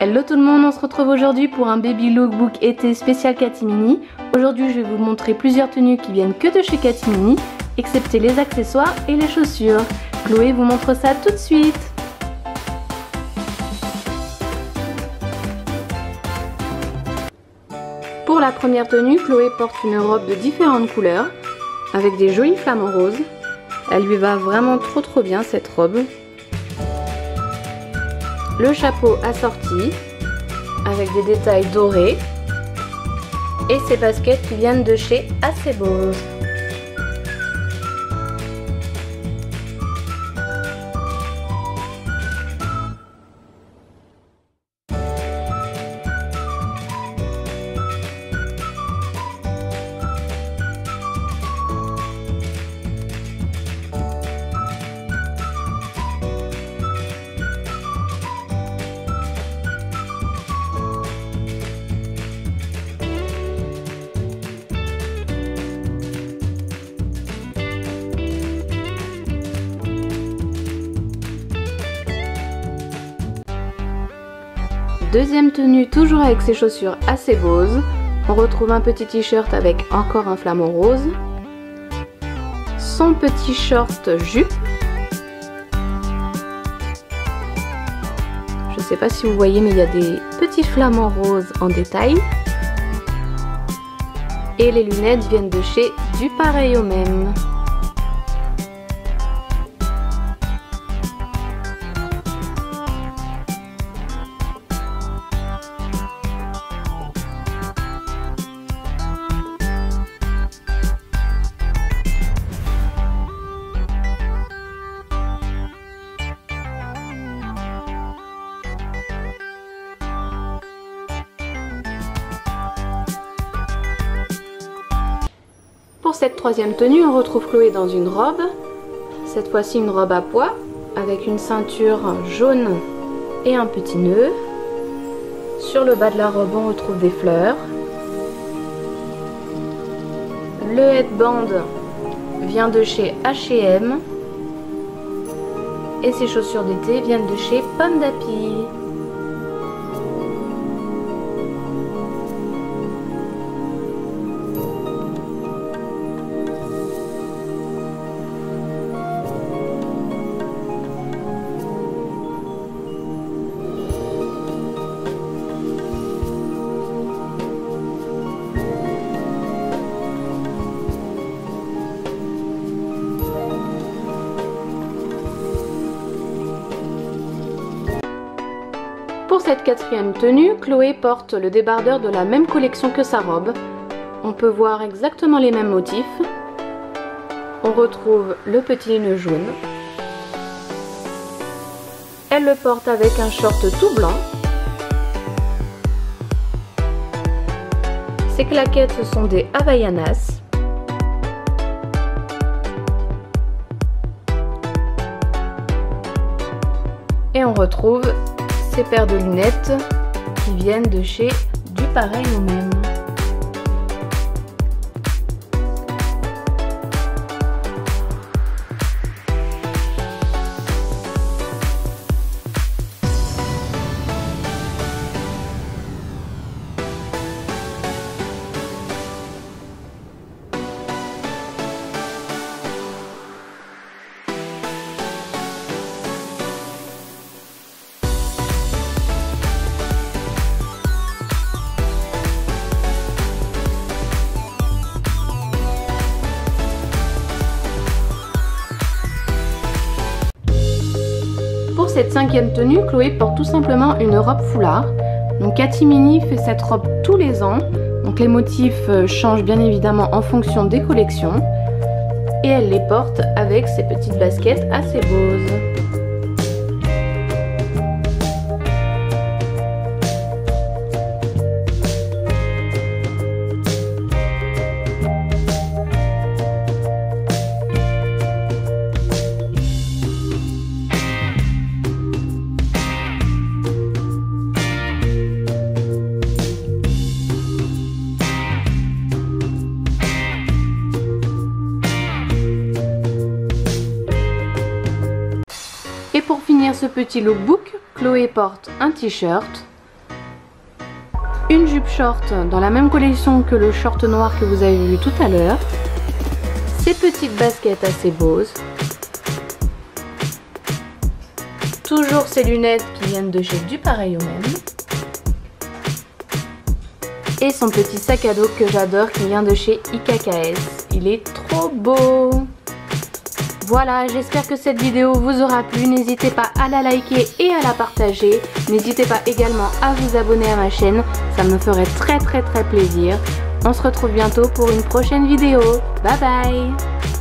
Hello tout le monde, on se retrouve aujourd'hui pour un baby lookbook été spécial Catimini. Aujourd'hui je vais vous montrer plusieurs tenues qui viennent que de chez Catimini, excepté les accessoires et les chaussures. Chloé vous montre ça tout de suite. Pour la première tenue, Chloé porte une robe de différentes couleurs avec des jolis flamants roses. Elle lui va vraiment trop bien cette robe. Le chapeau assorti avec des détails dorés et ses baskets qui viennent de chez Acebose. Deuxième tenue, toujours avec ses chaussures Acebose. On retrouve un petit t-shirt avec encore un flamant rose. Son petit short jupe. Je ne sais pas si vous voyez, mais il y a des petits flamants roses en détail. Et les lunettes viennent de chez Du Pareil au Même. Pour cette troisième tenue, on retrouve Chloé dans une robe, cette fois-ci une robe à pois, avec une ceinture jaune et un petit nœud. Sur le bas de la robe, on retrouve des fleurs. Le headband vient de chez H&M et ses chaussures d'été viennent de chez Pomme d'Api. Pour cette quatrième tenue, Chloé porte le débardeur de la même collection que sa robe. On peut voir exactement les mêmes motifs. On retrouve le petit nœud jaune. Elle le porte avec un short tout blanc. Ses claquettes, ce sont des Havaianas. Et on retrouve ces paires de lunettes qui viennent de chez Du Pareil au Même. Pour cette cinquième tenue, Chloé porte tout simplement une robe foulard. Donc Catimini fait cette robe tous les ans. Donc les motifs changent bien évidemment en fonction des collections. Et elle les porte avec ses petites baskets Acebose. Et pour finir ce petit lookbook, Chloé porte un t-shirt une jupe short dans la même collection que le short noir que vous avez vu tout à l'heure. Ces petites baskets assez Bose. Toujours ces lunettes qui viennent de chez Du Pareil au Même. Et son petit sac à dos que j'adore qui vient de chez IKKS. Il est trop beau! Voilà, j'espère que cette vidéo vous aura plu. N'hésitez pas à la liker et à la partager. N'hésitez pas également à vous abonner à ma chaîne. Ça me ferait très plaisir. On se retrouve bientôt pour une prochaine vidéo. Bye bye!